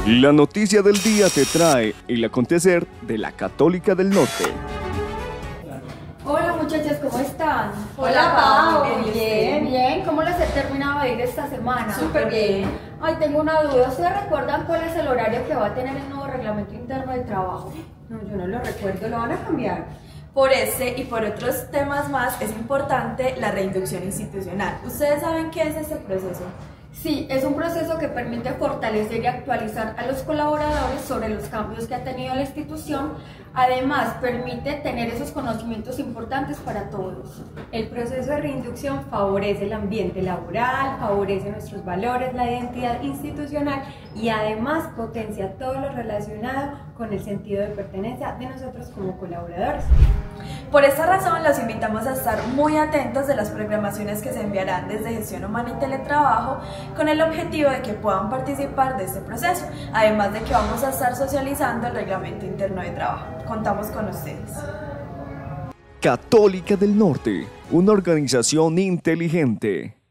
La noticia del día te trae el acontecer de la Católica del Norte. Hola muchachas, ¿cómo están? Hola Pau, bien. Bien, ¿cómo les he terminado de ir esta semana? Súper bien. Ay, tengo una duda, ¿ustedes recuerdan cuál es el horario que va a tener el nuevo reglamento interno de trabajo? No, yo no lo recuerdo, lo van a cambiar. Por este y por otros temas más es importante la reinducción institucional. ¿Ustedes saben qué es este proceso? Sí, es un proceso que permite fortalecer y actualizar a los colaboradores sobre los cambios que ha tenido la institución. Además, permite tener esos conocimientos importantes para todos. El proceso de reinducción favorece el ambiente laboral, favorece nuestros valores, la identidad institucional y además potencia todo lo relacionado con el sentido de pertenencia de nosotros como colaboradores. Por esta razón, los invitamos a estar muy atentos de las programaciones que se enviarán desde Gestión Humana y Teletrabajo con el objetivo de que puedan participar de este proceso, además de que vamos a estar socializando el reglamento interno de trabajo. Contamos con ustedes. Católica del Norte, una organización inteligente.